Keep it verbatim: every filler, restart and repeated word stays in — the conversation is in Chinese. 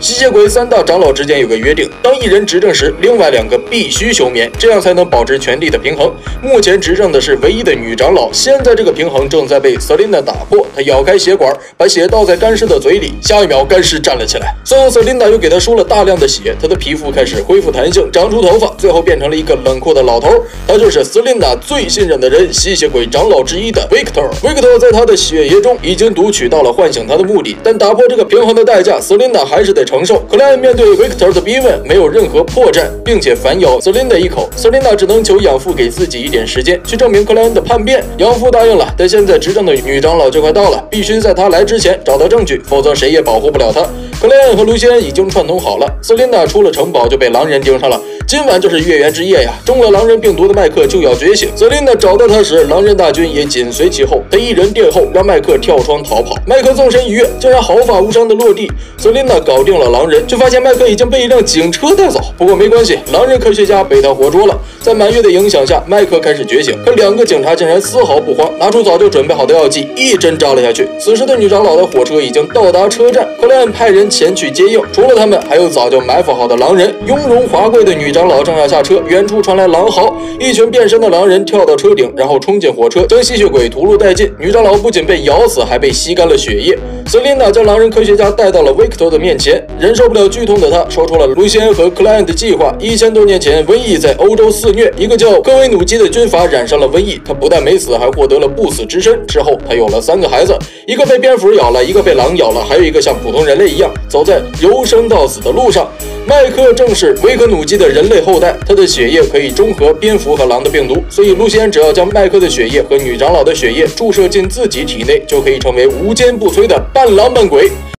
吸血鬼三大长老之间有个约定，当一人执政时，另外两个必须休眠，这样才能保持权力的平衡。目前执政的是唯一的女长老，现在这个平衡正在被瑟琳娜打破。她咬开血管，把血倒在干尸的嘴里，下一秒干尸站了起来。随后瑟琳娜又给他输了大量的血，她的皮肤开始恢复弹性，长出头发，最后变成了一个冷酷的老头。他就是瑟琳娜最信任的人，吸血鬼长老之一的 Victor。Victor 在他的血液中已经读取到了唤醒他的目的，但打破这个平衡的代价，瑟琳娜还是得承受。克莱恩面对 Victor 的逼问，没有任何破绽，并且反咬瑟琳娜一口。瑟琳娜只能求养父给自己一点时间，去证明克莱恩的叛变。养父答应了，但现在执政的女长老就快到了，必须在她来之前找到证据，否则谁也保护不了她。克莱恩和卢西安已经串通好了，瑟琳娜出了城堡就被狼人盯上了。今晚就是月圆之夜呀！中了狼人病毒的麦克就要觉醒。瑟琳娜找到他时，狼人大军也紧随其后。他一人殿后，让麦克跳窗逃跑。麦克纵身一跃，竟然毫发无伤的落地。瑟琳娜搞定了狼人，却发现麦克已经被一辆警车带走。不过没关系，狼人科学家被他活捉了。在满月的影响下，麦克开始觉醒，可两个警察竟然丝毫不慌，拿出早就准备好的药剂，一针扎了下去。此时的女长老的火车已经到达车站，克莱恩派人前去接应。除了他们，还有早就埋伏好的狼人。雍容华贵的女长老正要下车，远处传来狼嚎，一群变身的狼人跳到车顶，然后冲进火车，将吸血鬼屠戮殆尽。女长老不仅被咬死，还被吸干了血液。瑟琳娜将狼人科学家带到了 Victor 的面前，忍受不了剧痛的他说出了卢西安和克莱恩的计划。一千多年前，瘟疫在欧洲肆虐，一个叫科维努基的军阀染上了瘟疫，他不但没死，还获得了不死之身。之后，他有了三个孩子，一个被蝙蝠咬了，一个被狼咬了，还有一个像普通人类一样走在由生到死的路上。麦克正是维克努基的人类后代，他的血液可以中和蝙蝠和狼的病毒，所以露西安只要将麦克的血液和女长老的血液注射进自己体内，就可以成为无坚不摧的半狼半鬼。